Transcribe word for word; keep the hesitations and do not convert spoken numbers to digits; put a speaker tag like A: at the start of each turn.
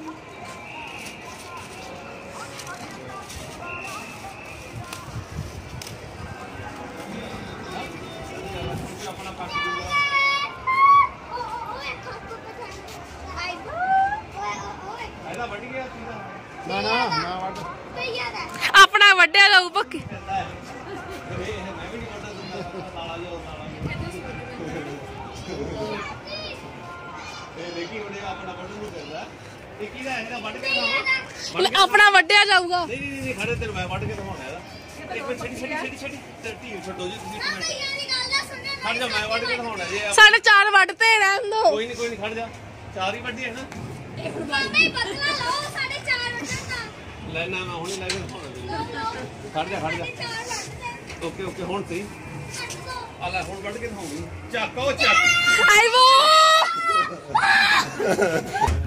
A: अपना वड्या जाऊ पक्की अपना वड्या जाऊगा साढ़े चार वड्डते रहन दो
B: कोई नहीं कोई नहीं खड़ जा चार ही वड्डी है ना लेना मैं हुणे ले के खड़ जा खड़ जा ओके ओके हुण सही आ ले हुण वड्ड के दिखाऊंगी ਚੱਕ ਉਹ ਚੱਕ
A: आई वो